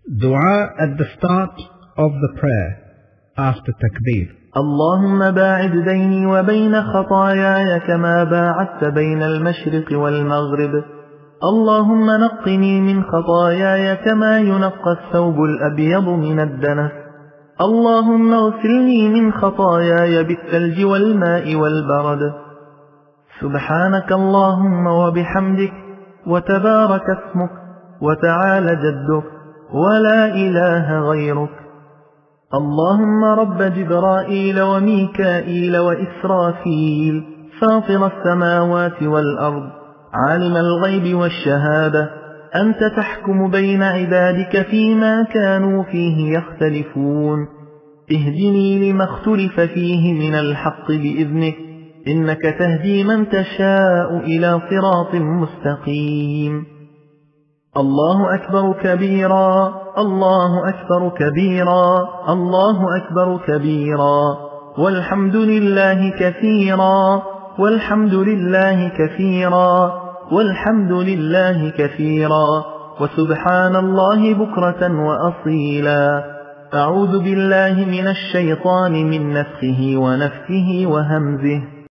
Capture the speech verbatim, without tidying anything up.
Dua at the start of the prayer after takbir. اللهم باعد بيني وبين خطاياي كما باعدت بين المشرق والمغرب. اللهم نقني من خطاياي كما ينقى الثوب الأبيض من الدنس. اللهم اغسلني من خطاياي بالثلج والماء والبرد. سبحانك اللهم وبحمدك وتبارك اسمك وتعالى جدك ولا إله غيرك. اللهم رب جبرائيل وميكائيل وإسرافيل فاطر السماوات والأرض عالم الغيب والشهادة، أنت تحكم بين عبادك فيما كانوا فيه يختلفون. اهدني لما اختلف فيه من الحق بإذنك، إنك تهدي من تشاء إلى صراط مستقيم. الله أكبر كبيرا، الله أكبر كبيرا، الله أكبر كبيرا، والحمد لله كثيرا، والحمد لله كثيرا، والحمد لله كثيرا، وسبحان الله بكرة وأصيلا. أعوذ بالله من الشيطان من نفخه ونفثه وهمزه.